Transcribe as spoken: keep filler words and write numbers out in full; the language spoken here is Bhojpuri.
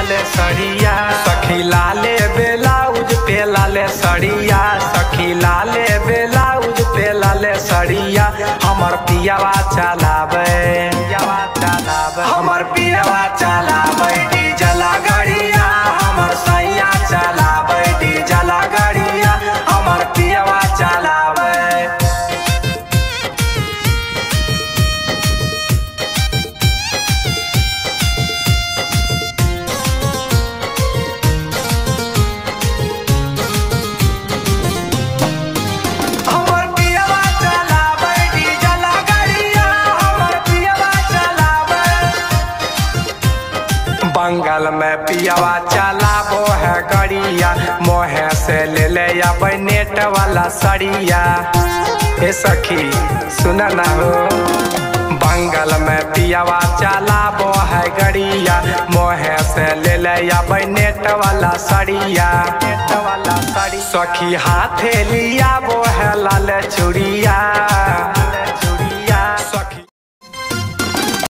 लाले सड़िया सखी लाले ब्लाउज पे लाले सड़िया सखी लाले ब्लाउज पे लाले सड़िया हमर पियावा चलावे पियावा चलावे हमर पियावा चलावे डीजल गाड़िया हमर सैया चलावे डीजल गाड़िया हमर पियावा चलावे। बंगाल में पियावा चलाबो है गड़िया मोहे से ले ले अब नेट वाला सड़िया ए सखी सुना ना हो। बंगाल में पियावा चलाबो है गड़िया मोहे से ले ले अब नेट वाला सड़िया नेट वाला सड़ी सखी हाथे लिया वो है लाल चूड़िया